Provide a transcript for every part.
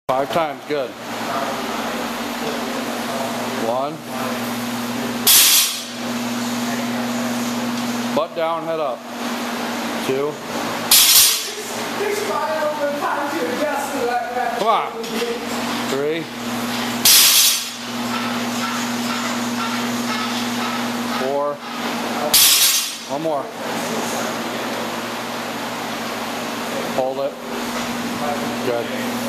5 times, good. 1. Butt down, head up. 2. Come on. 3. 4. 1 more. Hold it. Good.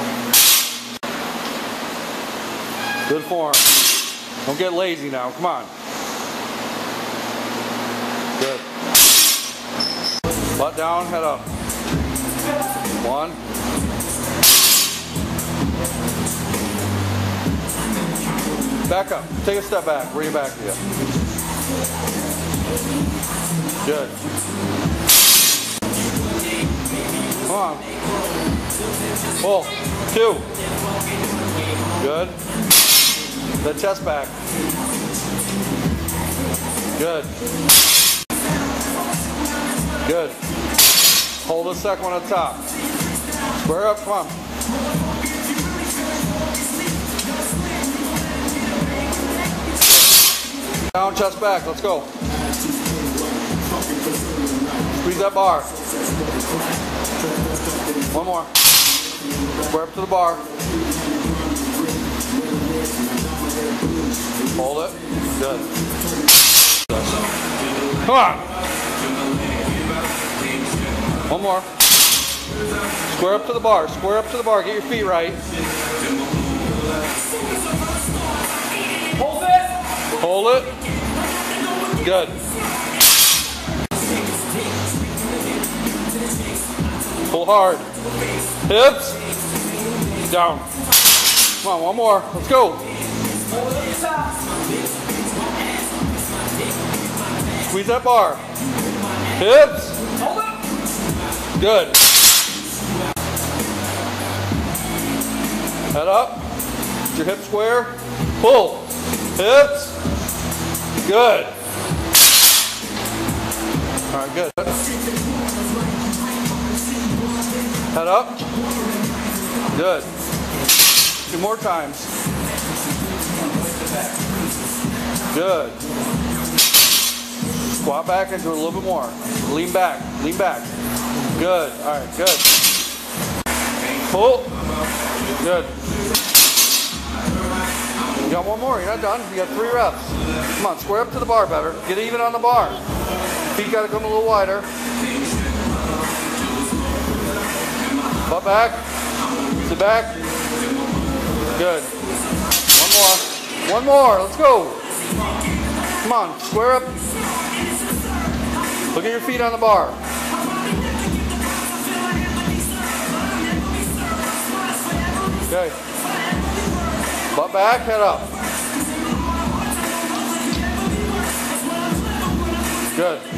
Good form. Don't get lazy now. Come on. Good. Butt down, head up. 1. Back up. Take a step back. Bring it back to you. Good. Come on. Pull. 2. Good. The chest back. Good. Good. Hold the second one at the top. Square up, come on. Down, chest back, let's go. Squeeze that bar. 1 more. Square up to the bar. Hold it. Good. Come on. 1 more. Square up to the bar. Square up to the bar. Get your feet right. Hold it. Hold it. Good. Pull hard. Hips. Down. Come on, 1 more. Let's go. Squeeze that bar. Hips. Good. Head up. Get your hips square. Pull. Hips. Good. All right, good. Head up. Good. 2 more times. Good. Squat back into it a little bit more. Lean back. Lean back. Good. All right, good. Pull. Good. You got 1 more. You're not done. You got 3 reps. Come on, square up to the bar better. Get even on the bar. Feet got to come a little wider. Butt back. Sit back. Good. 1 more. 1 more. Let's go. Come on, square up. Look at your feet on the bar. Okay. Butt back, head up. Good.